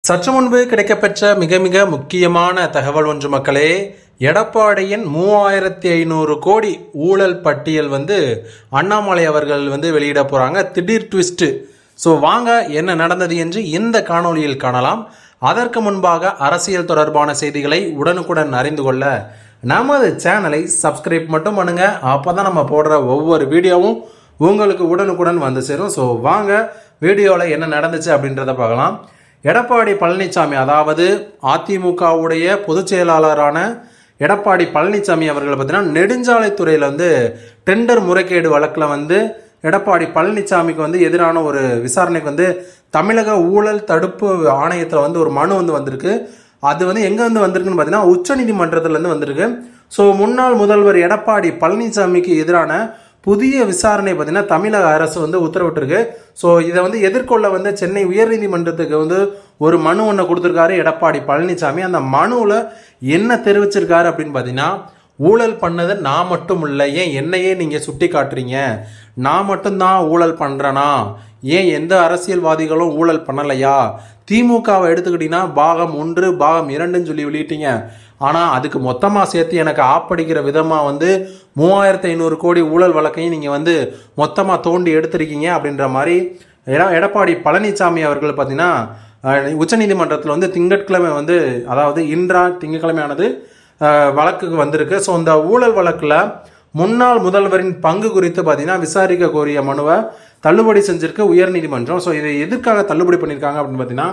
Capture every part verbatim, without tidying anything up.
சற்று முன்பு கிடைக்கப்பெற்ற மிக மிக முக்கியமான தகவல் ஒன்று மக்களே. எடப்பாடியின் மூவாயிரத்தி ஐநூறு கோடி ஊழல் பட்டியல் வந்து அண்ணாமலை அவர்கள் வந்து வெளியிட போறாங்க. திடீர் ட்விஸ்ட். ஸோ வாங்க என்ன நடந்தது என்று இந்த காணொலியில் காணலாம். அதற்கு முன்பாக அரசியல் தொடர்பான செய்திகளை உடனுக்குடன் அறிந்து கொள்ள நமது சேனலை சப்ஸ்கிரைப் மட்டும் பண்ணுங்க. அப்பதான் நம்ம போடுற ஒவ்வொரு வீடியோவும் உங்களுக்கு உடனுக்குடன் வந்து சேரும். ஸோ வாங்க வீடியோவில் என்ன நடந்துச்சு அப்படின்றத பார்க்கலாம். எடப்பாடி பழனிசாமி, அதாவது அதிமுகவுடைய பொதுச் செயலாளரான எடப்பாடி பழனிசாமி அவர்கள் பார்த்தீங்கன்னா நெடுஞ்சாலைத்துறையில் வந்து டெண்டர் முறைகேடு வழக்கில் வந்து எடப்பாடி பழனிசாமிக்கு வந்து எதிரான ஒரு விசாரணைக்கு வந்து தமிழக ஊழல் தடுப்பு ஆணையத்தில் வந்து ஒரு மனு வந்து வந்திருக்கு. அது வந்து எங்கே வந்து வந்திருக்குன்னு பார்த்தீங்கன்னா உச்சநீதிமன்றத்திலேருந்து வந்திருக்கு. ஸோ முன்னாள் முதல்வர் எடப்பாடி பழனிசாமிக்கு எதிரான புதிய விசாரணை பார்த்தீங்கன்னா தமிழக அரசு வந்து உத்தரவிட்டிருக்கு. ஸோ இதை வந்து எதிர்கொள்ள வந்து சென்னை உயர்நீதிமன்றத்துக்கு வந்து ஒரு மனு ஒன்று கொடுத்துருக்காரு எடப்பாடி பழனிசாமி. அந்த மனுவில் என்ன தெரிவிச்சிருக்காரு அப்படின்னு பார்த்தீங்கன்னா, ஊழல் பண்ணது நான் மட்டும் இல்லை, ஏன் என்னையே நீங்கள் சுட்டி காட்டுறீங்க, நான் மட்டும்தான் ஊழல் பண்ணுறேனா, ஏன் எந்த அரசியல்வாதிகளும் ஊழல் பண்ணலையா, திமுகவை எடுத்துக்கிட்டீங்கன்னா பாகம் ஒன்று பாகம் இரண்டுன்னு சொல்லி வெளியிட்டீங்க, ஆனால் அதுக்கு மொத்தமாக சேர்த்து எனக்கு ஆப்படிக்கிற விதமாக வந்து மூவாயிரத்தி ஐநூறு கோடி ஊழல் வழக்கையும் நீங்கள் வந்து மொத்தமாக தோண்டி எடுத்திருக்கீங்க அப்படின்ற மாதிரி எட எடப்பாடி பழனிசாமி அவர்கள் பார்த்தீங்கன்னா உச்சநீதிமன்றத்தில் வந்து திங்கட்கிழமை வந்து, அதாவது இன்றா திங்கட்கிழமையானது வழக்குக்கு வந்திருக்கு. ஸோ இந்த ஊழல் வழக்கில் முன்னாள் முதல்வரின் பங்கு குறித்து பார்த்தீங்கன்னா விசாரிக்க கோரிய மனுவை தள்ளுபடி செஞ்சிருக்கு உயர்நீதிமன்றம். ஸோ இதை எதற்காக தள்ளுபடி பண்ணியிருக்காங்க அப்படின்னு பார்த்தீங்கன்னா,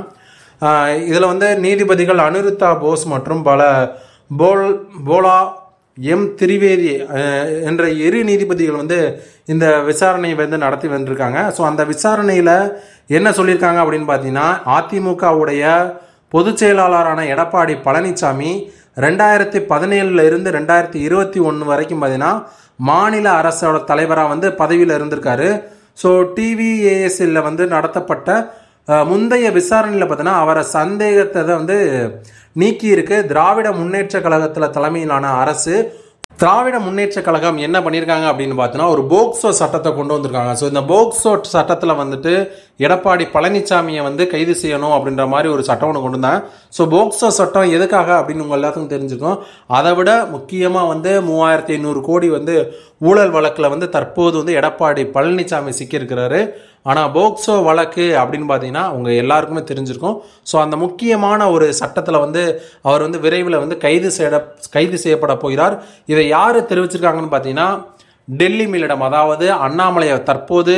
இதில் வந்து நீதிபதிகள் அனிருத்தா போஸ் மற்றும் பல போல் போலா எம் திரிவேதி என்ற இரு நீதிபதிகள் வந்து இந்த விசாரணையை வந்து நடத்தி வந்திருக்காங்க. ஸோ அந்த விசாரணையில் என்ன சொல்லியிருக்காங்க அப்படின்னு பார்த்தீங்கன்னா, அதிமுகவுடைய பொதுச் செயலாளரான எடப்பாடி பழனிசாமி ரெண்டாயிரத்தி பதினேழுல இருந்து ரெண்டாயிரத்தி இருபத்தி ஒன்று வரைக்கும் பார்த்தீங்கன்னா மாநில அரசோட தலைவராக வந்து பதவியில் இருந்திருக்காரு. ஸோ டிவிஏஎஸ்ல வந்து நடத்தப்பட்ட முந்தைய விசாரணையில் பார்த்தீங்கன்னா அவரை சந்தேகத்தை வந்து நீக்கி இருக்கு திராவிட முன்னேற்ற கழகத்தில் தலைமையிலான அரசு. திராவிட முன்னேற்ற கழகம் என்ன பண்ணியிருக்காங்க அப்படின்னு பார்த்தீங்கன்னா ஒரு போக்சோ சட்டத்தை கொண்டு வந்திருக்காங்க. ஸோ இந்த போக்சோ சட்டத்தில் வந்துட்டு எடப்பாடி பழனிசாமியை வந்து கைது செய்யணும் அப்படின்ற மாதிரி ஒரு சட்டம் ஒன்று கொண்டு வந்தாங்க. ஸோ போக்சோ சட்டம் எதுக்காக அப்படின்னு உங்கள் எல்லாத்துக்கும் தெரிஞ்சுக்கும். அதை விட முக்கியமாக வந்து மூவாயிரத்தி ஐநூறு கோடி வந்து ஊழல் வழக்கில் வந்து தற்போது வந்து எடப்பாடி பழனிசாமி சிக்கியிருக்கிறாரு. ஆனால் போக்சோ வழக்கு அப்படின்னு பார்த்தீங்கன்னா உங்கள் எல்லாருக்குமே தெரிஞ்சிருக்கும். ஸோ அந்த முக்கியமான ஒரு சட்டத்தில் வந்து அவர் வந்து விரைவில் வந்து கைது செய்ய கைது செய்யப்பட போகிறார். இதை யார் தெரிவிச்சிருக்காங்கன்னு பார்த்தீங்கன்னா டெல்லி மேலிடம், அதாவது அண்ணாமலை. தற்போது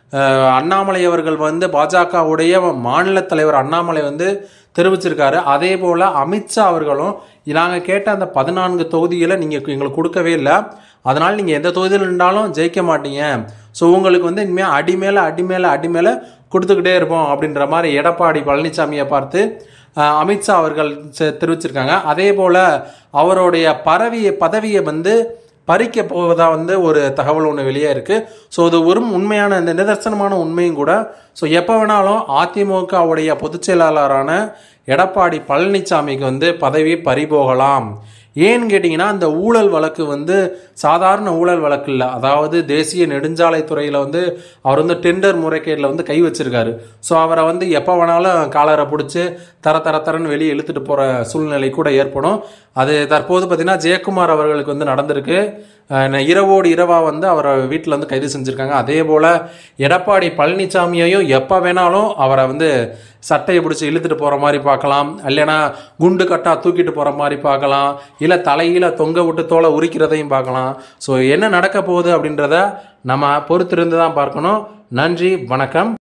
அண்ணாமலை அவர்கள் வந்து பாஜகவுடைய மாநில தலைவர் அண்ணாமலை வந்து தெரிவிச்சிருக்காரு. அதே போல் அமித்ஷா அவர்களும் நாங்கள் கேட்ட அந்த பதினான்கு தொகுதிகளை நீங்கள் எங்களுக்கு கொடுக்கவே இல்லை, அதனால் நீங்கள் எந்த தொகுதியில் இருந்தாலும் ஜெயிக்க மாட்டீங்க, ஸோ உங்களுக்கு வந்து இனிமேல் அடி மேலே அடி மேலே அடி மேலே கொடுத்துக்கிட்டே இருப்போம் அப்படின்ற மாதிரி எடப்பாடி பழனிசாமியை பார்த்து அமித்ஷா அவர்கள் தெரிவிச்சிருக்காங்க. அதே போல் அவருடைய பரவிய பதவியை வந்து பறிக்க போவதா வந்து ஒரு தகவல் ஒன்று வெளியே இருக்கு. ஸோ இது ஒரு உண்மையான இந்த நிதர்சனமான உண்மையும் கூட. ஸோ எப்போ வேணாலும் அதிமுகவுடைய பொதுச் செயலாளரான எடப்பாடி பழனிசாமிக்கு வந்து பதவி பறிபோகலாம். ஏன்னு கேட்டிங்கன்னா இந்த ஊழல் வழக்கு வந்து சாதாரண ஊழல் வழக்கு இல்லை, அதாவது தேசிய நெடுஞ்சாலைத்துறையில் வந்து அவர் வந்து டெண்டர் முறைகேடில் வந்து கை வச்சிருக்காரு. ஸோ அவரை வந்து எப்போ வேணாலும் காலரை பிடிச்சி தர தர தரன்னு வெளியே இழுத்துட்டு போகிற சூழ்நிலை கூட ஏற்படும். அது தற்போது பார்த்தீங்கன்னா ஜெயக்குமார் அவர்களுக்கு வந்து நடந்திருக்கு. இரவோடு இரவாக வந்து அவரை வீட்டில் வந்து கைது செஞ்சுருக்காங்க. அதே போல் எடப்பாடி பழனிசாமியையும் எப்போ வேணாலும் அவரை வந்து சட்டையை பிடிச்சி இழுத்துட்டு போகிற மாதிரி பார்க்கலாம், இல்லைன்னா குண்டு கட்டா தூக்கிட்டு போகிற மாதிரி பார்க்கலாம், இல்லை தலையில தொங்க விட்டு தோலை உரிக்கிறதையும் பார்க்கலாம். ஸோ என்ன நடக்க போகுது அப்படின்றத நம்ம பொறுத்திருந்து தான் பார்க்கணும். நன்றி, வணக்கம்.